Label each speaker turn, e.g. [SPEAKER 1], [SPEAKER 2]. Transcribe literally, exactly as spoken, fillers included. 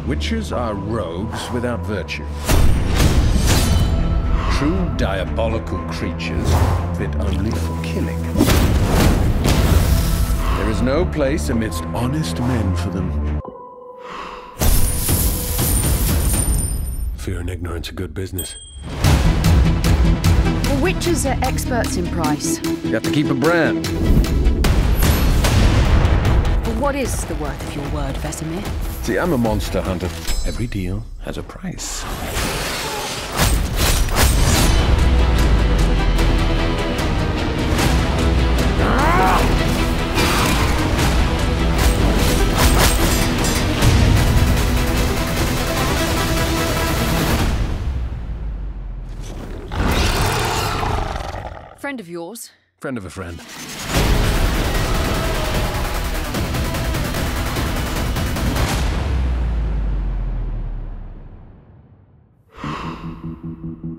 [SPEAKER 1] Witches are rogues without virtue. True diabolical creatures fit only for killing. There is no place amidst honest men for them.
[SPEAKER 2] Fear and ignorance are good business.
[SPEAKER 3] Well, witches are experts in price.
[SPEAKER 1] You have to keep a brand.
[SPEAKER 3] But what is the worth of your word, Vesemir?
[SPEAKER 1] See, I'm a monster hunter. Every deal has a price.
[SPEAKER 3] Friend of yours?
[SPEAKER 1] Friend of a friend.
[SPEAKER 2] Mm-mm-mm-mm-mm.